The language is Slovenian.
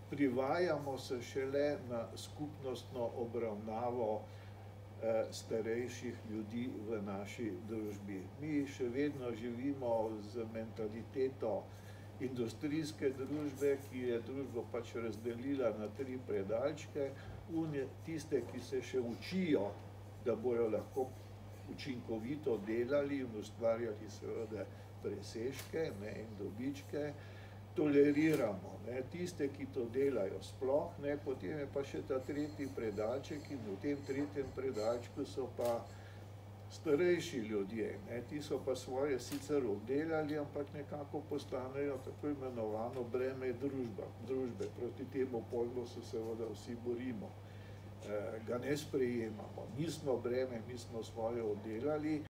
privajamo se šele na skupnostno obravnavo starejših ljudi v naši družbi. Mi še vedno živimo z mentaliteto industrijske družbe, ki je družbo pač razdelila na 3 predalčke. Tiste, ki se še učijo, da bojo lahko učinkovito delali in ustvarjali seveda presežke in dobičke, toleriramo. Tiste, ki to delajo, sploh ne. Potem je pa še ta 3. predalček in v tem 3. predalčku so pa starejši ljudje. Ti so pa svoje sicer obdelali, ampak nekako postanejo tako imenovano breme družbe. Proti temu pojmu se seveda vsi borimo. Ga ne sprejemamo. Mi smo breme, mi smo svoje obdelali.